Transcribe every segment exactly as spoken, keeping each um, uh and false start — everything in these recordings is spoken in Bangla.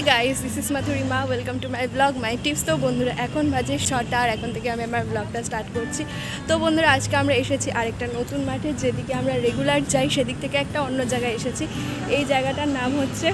Guys, this is Mathurima, welcome to my blog my tips. তো বন্ধুরা, এখন বাজে ছটা আর এখন থেকে আমি আমার ব্লগটা স্টার্ট করছি। তো বন্ধুরা, আজকে আমরা এসেছি আরেকটা নতুন মাঠে, যেদিকে আমরা রেগুলার যাই সেদিক থেকে একটা অন্য জায়গায় এসেছি। এই জায়গাটার নাম হচ্ছে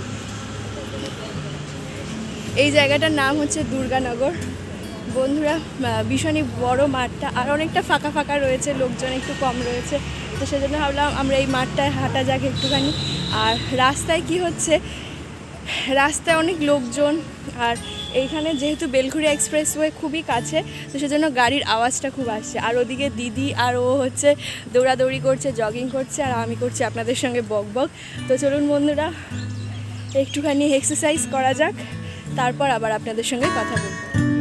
এই জায়গাটার নাম হচ্ছে দুর্গানগর। বন্ধুরা, ভীষণই বড় মাঠটা, আর অনেকটা ফাঁকা ফাঁকা রয়েছে, লোকজন একটু কম রয়েছে। তো সেজন্য ভাবলাম আমরা এই মাঠটায় হাঁটা যাক একটুখানি। আর রাস্তায় কি হচ্ছে, রাস্তায় অনেক লোকজন, আর এইখানে যেহেতু বেলঘড়িয়া এক্সপ্রেসওয়ে খুবই কাছে, তো সেজন্য গাড়ির আওয়াজটা খুব আসছে। আর ওদিকে দিদি আর ও হচ্ছে দৌড়াদৌড়ি করছে, জগিং করছে, আর আমি করছি আপনাদের সঙ্গে বক বক। তো চলুন বন্ধুরা, একটুখানি এক্সারসাইজ করা যাক, তারপর আবার আপনাদের সঙ্গে কথা বলবো।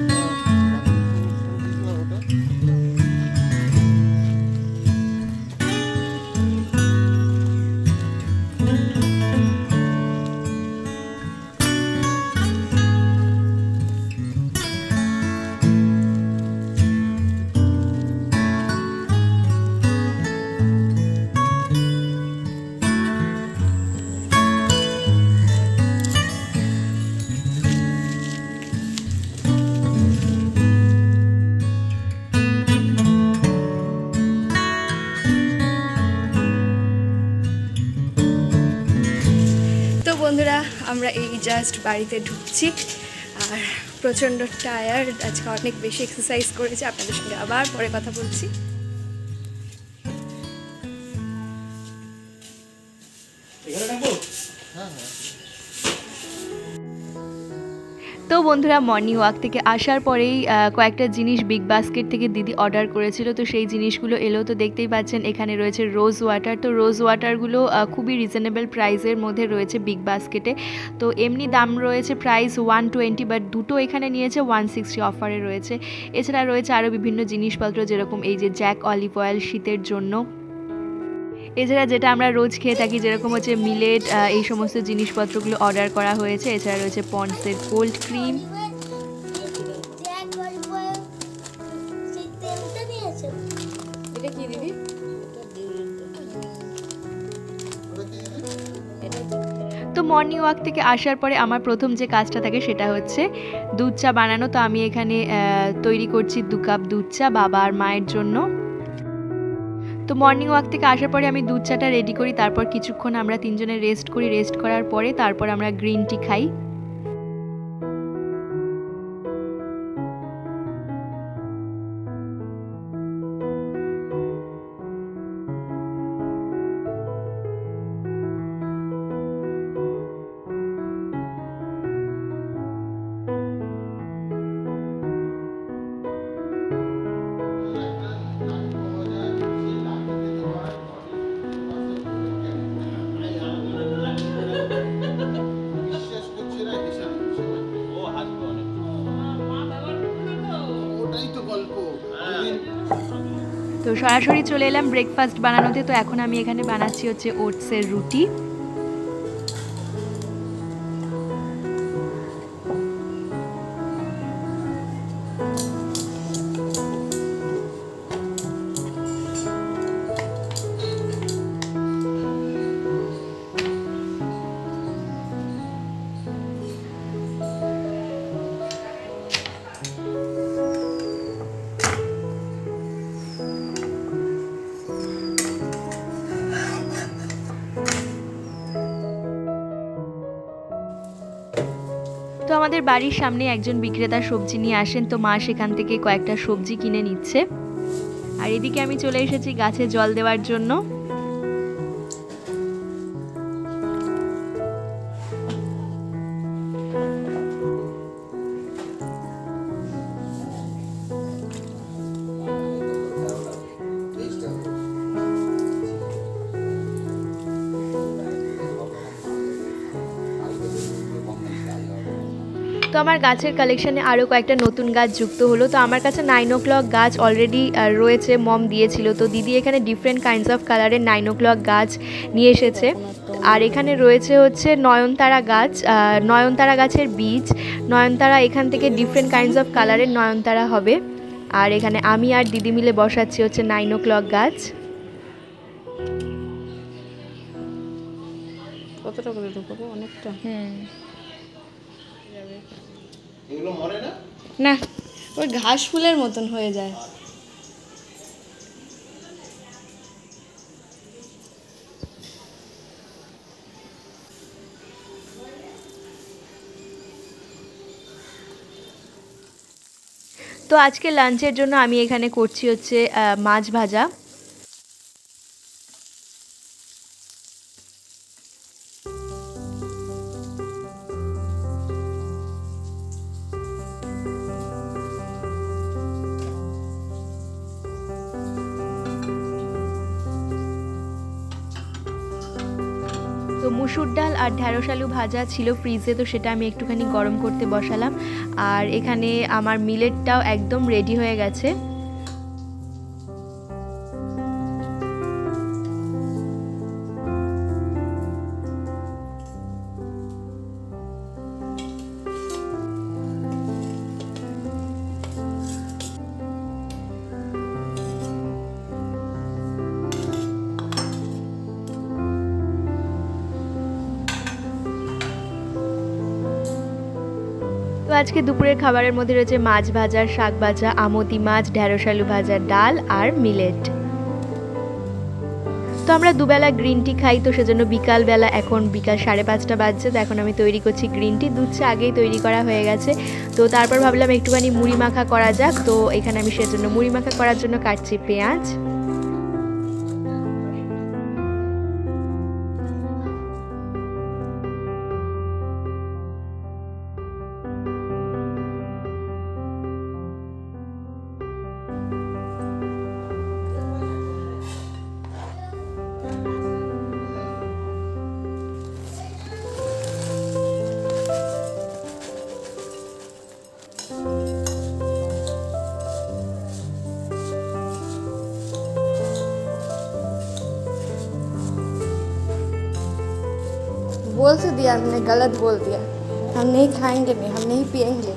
বন্ধুরা, আমরা এই জাস্ট বাড়িতে ঢুকছি, আর প্রচণ্ড টায়ার্ড, আজকে অনেক বেশি এক্সারসাইজ করেছি। আপনাদের সঙ্গে আবার পরে কথা বলছি। তো বন্ধুরা, মর্নিং ওয়াক থেকে আসার পরেই কয়েকটা জিনিস বিগ বাস্কেট থেকে দিদি অর্ডার করেছিল, তো সেই জিনিসগুলো এলো। তো দেখতেই পাচ্ছেন এখানে রয়েছে রোজ ওয়াটার। তো রোজ ওয়াটারগুলো খুবই রিজনেবল প্রাইসের মধ্যে রয়েছে বিগ বাস্কেটে। তো এমনি দাম রয়েছে প্রাইস ওয়ান টোয়েন্টি, বাট দুটো এখানে নিয়েছে ওয়ান সিক্সটি অফারে রয়েছে। এছাড়া রয়েছে আরও বিভিন্ন জিনিসপত্র, যেরকম এই যে জ্যাক অলিভ অয়েল শীতের জন্য। এছাড়া যেটা আমরা রোজ খেয়ে থাকি, যেরকম হচ্ছে মিলেট, এই সমস্ত জিনিসপত্রগুলো অর্ডার করা হয়েছে। এছাড়া রয়েছে পন্ডসের কোল্ড ক্রিম। তো মর্নিং ওয়াক থেকে আসার পরে আমার প্রথম যে কাজটা থাকে সেটা হচ্ছে দুধ চা বানানো। তো আমি এখানে তৈরি করছি দু কাপ দুধ চা বাবা আর মায়ের জন্য। তো মর্নিং ওয়াক থেকে আসার পরে আমি দুধ চাটা রেডি করি, তারপর কিছুক্ষণ আমরা তিনজনে রেস্ট করি। রেস্ট করার পরে তারপর আমরা গ্রিন টি খাই। তো সরাসরি চলে এলাম ব্রেকফাস্ট বানানোতে। তো এখন আমি এখানে বানাচ্ছি হচ্ছে ওটসের রুটি। তো আমাদের বাড়ির সামনে একজন বিক্রেতা সবজি নিয়ে আসেন, তো মা সেখান থেকে কয়েকটা সবজি কিনে নিচ্ছে। আর এদিকে আমি চলে এসেছি গাছে জল দেওয়ার জন্য। তো আমার গাছের কালেকশানে আরও কয়েকটা নতুন গাছ যুক্ত হলো। তো আমার কাছে নাইন ও ক্লক গাছ অলরেডি রয়েছে, মম দিয়েছিল। তো দিদি এখানে ডিফারেন্ট কাইন্ডস অফ কালারের নাইন ও ক্লক গাছ নিয়ে এসেছে। আর এখানে রয়েছে হচ্ছে নয়নতারা গাছ, নয়নতারা গাছের বীজ। নয়নতারা এখান থেকে ডিফারেন্ট কাইন্ডস অফ কালারের নয়নতারা হবে। আর এখানে আমি আর দিদি মিলে বসাচ্ছি হচ্ছে নাইন ও ক্লক গাছ। কতটা করে ঢুকাবো? অনেকটা। হুম, এগুলো মরে না না, ওই ঘাস ফুলের মতন হয়ে যায়। তো আজকে লাঞ্চের জন্য আমি এখানে করছি হচ্ছে মাছ ভাজা। তো মুসুর ডাল আর ঢ্যাঁড়স আলু ভাজা ছিল ফ্রিজে, তো সেটা আমি একটুখানি গরম করতে বসালাম। আর এখানে আমার মিলেটটাও একদম রেডি হয়ে গেছে। তো আজকে দুপুরের খাবারের মধ্যে রয়েছে মাছ ভাজা, শাক ভাজা, আমতি মাছ, ঢ্যাঁড়স আলু ভাজা, ডাল আর মিলেট। তো আমরা দুবেলা গ্রিন টি খাই, তো সেজন্য বিকালবেলা এখন বিকাল সাড়ে পাঁচটা বাজছে, তো এখন আমি তৈরি করছি গ্রিন টি। দুধ চা আগেই তৈরি করা হয়ে গেছে। তো তারপর ভাবলাম একটুখানি মুড়ি মাখা করা যাক, তো এখানে আমি সেজন্য মুড়ি মাখা করার জন্য কাটছি পেঁয়াজ। बोल तो दिया हमने, गलत बोल दिया। हम नहीं खाएंगे, नहीं हम नहीं पिएंगे।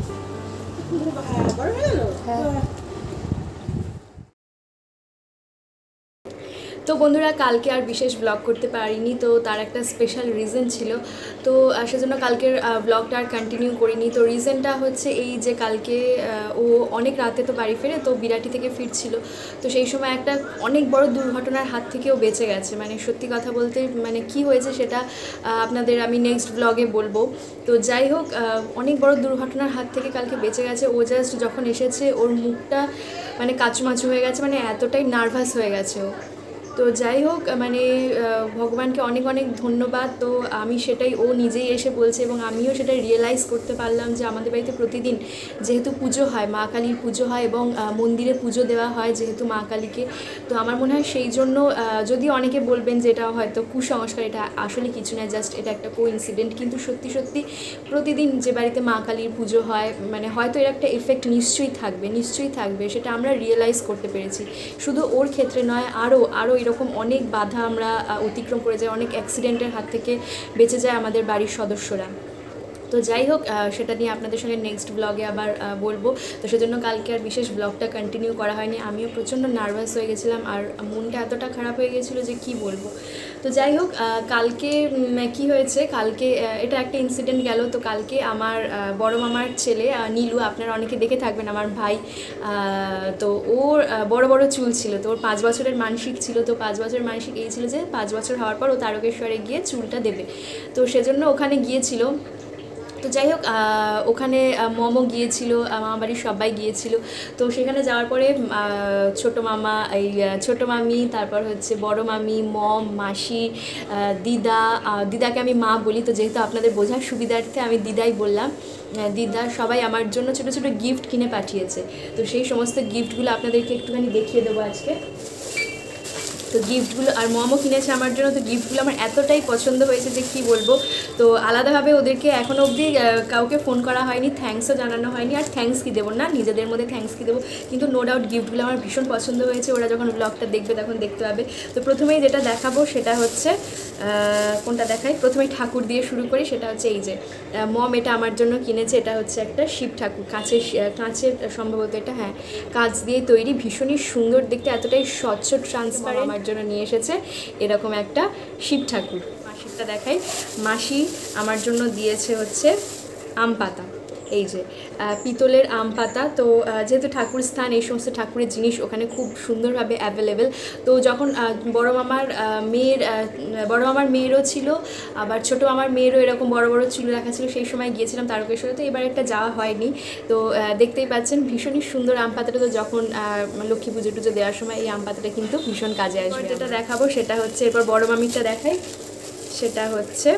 তো বন্ধুরা, কালকে আর বিশেষ ব্লগ করতে পারিনি, তো তার একটা স্পেশাল রিজন ছিল, তো সেজন্য কালকের ব্লগটা আর কন্টিনিউ করিনি। তো রিজনটা হচ্ছে এই যে কালকে ও অনেক রাতে তো বাড়ি ফেরে, তো বিরাটি থেকে ফিরছিল, তো সেই সময় একটা অনেক বড় দুর্ঘটনার হাত থেকেও বেঁচে গেছে। মানে সত্যি কথা বলতে মানে কি হয়েছে সেটা আপনাদের আমি নেক্সট ব্লগে বলবো। তো যাই হোক, অনেক বড় দুর্ঘটনার হাত থেকে কালকে বেঁচে গেছে। ও জাস্ট যখন এসেছে ওর মুখটা মানে কাচুমাচু হয়ে গেছে, মানে এতটাই নার্ভাস হয়ে গেছে ও। তো যাই হোক, মানে ভগবানকে অনেক অনেক ধন্যবাদ। তো আমি সেটাই, ও নিজেই এসে বলছে এবং আমিও সেটা রিয়েলাইজ করতে পারলাম যে আমাদের বাড়িতে প্রতিদিন যেহেতু পুজো হয়, মা কালীর পুজো হয় এবং মন্দিরে পুজো দেওয়া হয় যেহেতু মা কালীকে, তো আমার মনে হয় সেই জন্য, যদি অনেকে বলবেন যে এটা হয়তো কুসংস্কার, এটা আসলে কিছু না, জাস্ট এটা একটা কোইন্সিডেন্ট, কিন্তু সত্যি সত্যি প্রতিদিন যে বাড়িতে মা কালীর পুজো হয়, মানে হয়তো এর একটা এফেক্ট নিশ্চয়ই থাকবে, নিশ্চয়ই থাকবে, সেটা আমরা রিয়েলাইজ করতে পেরেছি। শুধু ওর ক্ষেত্রে নয়, আরও আরও এরকম অনেক বাধা আমরা অতিক্রম করে যাই, অনেক অ্যাক্সিডেন্টের হাত থেকে বেঁচে যায় আমাদের বাড়ির সদস্যরা। তো যাই হোক, সেটা নিয়ে আপনাদের সঙ্গে নেক্সট ব্লগে আবার বলবো। তো সেজন্য কালকে আর বিশেষ ব্লগটা কন্টিনিউ করা হয়নি। আমিও প্রচণ্ড নার্ভাস হয়ে গেছিলাম আর মনটা এতটা খারাপ হয়ে গেছিলো যে কি বলবো। তো যাই হোক, কালকে কি হয়েছে, কালকে এটা একটা ইনসিডেন্ট গেল। তো কালকে আমার বড় মামার ছেলে নীলু, আপনারা অনেকে দেখে থাকবেন, আমার ভাই, তো ওর বড় বড় চুল ছিল, তো ওর পাঁচ বছরের মানসিক ছিল। তো পাঁচ বছরের মানসিক এই ছিল যে পাঁচ বছর হওয়ার পর ও তারকেশ্বরে গিয়ে চুলটা দেবে, তো সেজন্য ওখানে গিয়েছিল। তো যাই হোক, ওখানে মমও গিয়েছিল, মামা বাড়ির সবাই গিয়েছিল। তো সেখানে যাওয়ার পরে ছোটো মামা, এই ছোটো মামি, তারপর হচ্ছে বড় মামি, মম, মাসি, দিদা, দিদাকে আমি মা বলি, তো যেহেতু আপনাদের বোঝার সুবিধার্থে আমি দিদাই বললাম, দিদা সবাই আমার জন্য ছোটো ছোটো গিফট কিনে পাঠিয়েছে। তো সেই সমস্ত গিফটগুলো আপনাদেরকে একটুখানি দেখিয়ে দেবো আজকে। তো গিফটগুলো, আর মমও কিনেছে আমার জন্য। তো গিফটগুলো আমার এতটাই পছন্দ হয়েছে যে কি বলবো। তো আলাদাভাবে ওদেরকে এখনও অবধি কাউকে ফোন করা হয়নি, থ্যাঙ্কসও জানানো হয়নি। আর থ্যাঙ্কস কী দেবো না, নিজেদের মধ্যে থ্যাঙ্কস কী দেবো, কিন্তু নো ডাউট গিফটগুলো আমার ভীষণ পছন্দ হয়েছে। ওরা যখন ব্লগটা দেখবে তখন দেখতে পাবে। তো প্রথমেই যেটা দেখাবো সেটা হচ্ছে, কোনটা দেখাই, প্রথমেই ঠাকুর দিয়ে শুরু করি। সেটা হচ্ছে এই যে মম এটা আমার জন্য কিনেছে, এটা হচ্ছে একটা শিব ঠাকুর, কাঁচের কাঁচের সম্ভবত এটা, হ্যাঁ কাঁচ দিয়ে তৈরি, ভীষণই সুন্দর দেখতে, এতটাই স্বচ্ছ ট্রান্সপারেন্ট। আমার জন্য নিয়ে এসেছে এরকম একটা শিব ঠাকুর। মাসিরটা দেখাই, মাসি আমার জন্য দিয়েছে হচ্ছে আম পাতা। এই যে পিতলের আম পাতা। তো যেহেতু ঠাকুর স্থান, এই সমস্ত ঠাকুরের জিনিস ওখানে খুব সুন্দরভাবে অ্যাভেলেবেল। তো যখন বড় মামার মেয়ের বড় মামার মেয়েরও ছিল, আবার ছোটো মামার মেয়েরও এরকম বড় বড় চুল রাখা ছিল, সেই সময় গিয়েছিলাম তারকেশ্বরে। তো এবার একটা যাওয়া হয়নি। তো দেখতেই পাচ্ছেন ভীষণই সুন্দর আম পাতাটা। তো যখন লক্ষ্মী পুজো টুজো দেওয়ার সময় এই আম পাতাটা কিন্তু ভীষণ কাজে আসবে। যেটা দেখাবো সেটা হচ্ছে, এরপর বড় মামিরটা দেখাই, সেটা হচ্ছে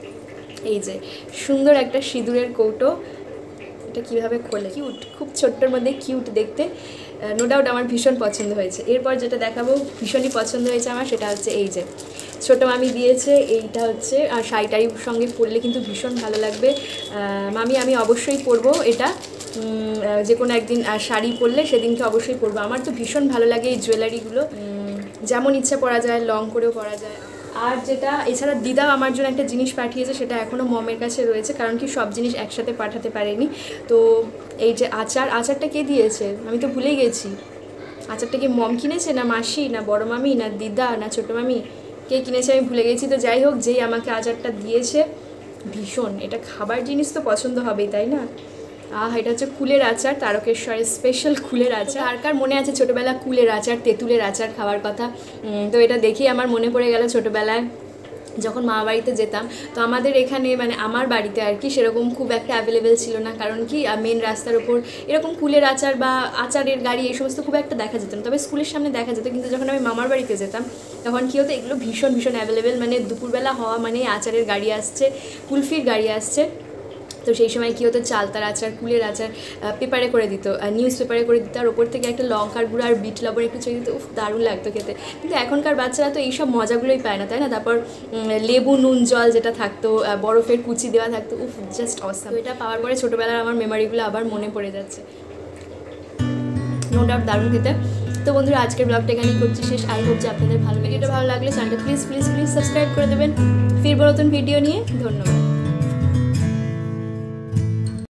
এই যে সুন্দর একটা সিঁদুরের কৌটো। এটা কীভাবে খোলে, কিউট, খুব ছোট্টর মধ্যে কিউট দেখতে, নো ডাউট আমার ভীষণ পছন্দ হয়েছে। এরপর যেটা দেখাবো ভীষণই পছন্দ হয়েছে আমার, সেটা হচ্ছে এই যে ছোটো মামি দিয়েছে এইটা হচ্ছে, আর শাড়িটারির সঙ্গে পরলে কিন্তু ভীষণ ভালো লাগবে। মামি আমি অবশ্যই পরবো এটা, যে কোনো একদিন শাড়ি পরলে সেদিনকে অবশ্যই পরবো। আমার তো ভীষণ ভালো লাগে এই জুয়েলারিগুলো, যেমন ইচ্ছা পরা যায়, লং করেও পরা যায়। আর যেটা এছাড়া দিদা আমার জন্য একটা জিনিস পাঠিয়েছে, সেটা এখনও মমের কাছে রয়েছে, কারণ কি সব জিনিস একসাথে পাঠাতে পারেনি। তো এই যে আচার, আচারটা কে দিয়েছে আমি তো ভুলেই গেছি। আচারটা কি মম কিনেছে, না মাসি, না বড় মামি, না দিদা, না ছোটো মামি, কে কিনেছে আমি ভুলে গেছি। তো যাই হোক, যেই আমাকে আচারটা দিয়েছে, ভীষণ এটা খাবার জিনিস তো পছন্দ হবেই, তাই না? আহ এটা হচ্ছে কুলের আচার, তারকেশ্বরের স্পেশাল কুলের আচার। আর কার মনে আছে ছোটোবেলা কুলের আচার, তেঁতুলের আচার খাওয়ার কথা? তো এটা দেখেই আমার মনে পড়ে গেল ছোটোবেলায় যখন মামা বাড়িতে যেতাম। তো আমাদের এখানে মানে আমার বাড়িতে আর কি সেরকম খুব একটা অ্যাভেলেবেল ছিল না, কারণ কি মেন রাস্তার ওপর এরকম কুলের আচার বা আচারের গাড়ি এই সমস্ত খুব একটা দেখা যেত না। তবে স্কুলের সামনে দেখা যেত, কিন্তু যখন আমি মামার বাড়িতে যেতাম তখন কী হতো, এগুলো ভীষণ ভীষণ অ্যাভেলেবেল। মানে দুপুরবেলা হওয়া মানে আচারের গাড়ি আসছে, কুলফির গাড়ি আসছে। তো সেই সময় কী হতো, চালতার আচার, কুলের আচার পেপারে করে দিত, নিউজ পেপারে করে দিত, আর ওপর থেকে একটা লঙ্কার গুঁড়ো আর বিট লবণ একটু ছড়িয়ে দিত। উফ, দারুণ লাগতো খেতে। কিন্তু এখনকার বাচ্চারা তো এইসব মজাগুলোই পায় না, তাই না? তারপর লেবু নুন জল যেটা থাকতো, বরফের কুচি দেওয়া থাকতো, উফ জাস্ট অসাম। তো এটা পাওয়ার পরে ছোটোবেলার আমার মেমোরিগুলো আবার মনে পড়ে যাচ্ছে। নো ডাউট দারুণ খেতে। তো বন্ধুরা, আজকের ব্লগটা এখানেই করছি শেষ। আই হোপ যে আপনাদের ভালো লাগে। এটা ভালো লাগলে চ্যানেলটা প্লিজ প্লিজ প্লিজ সাবস্ক্রাইব করে দেবেন। ফিরবো নতুন ভিডিও নিয়ে। ধন্যবাদ।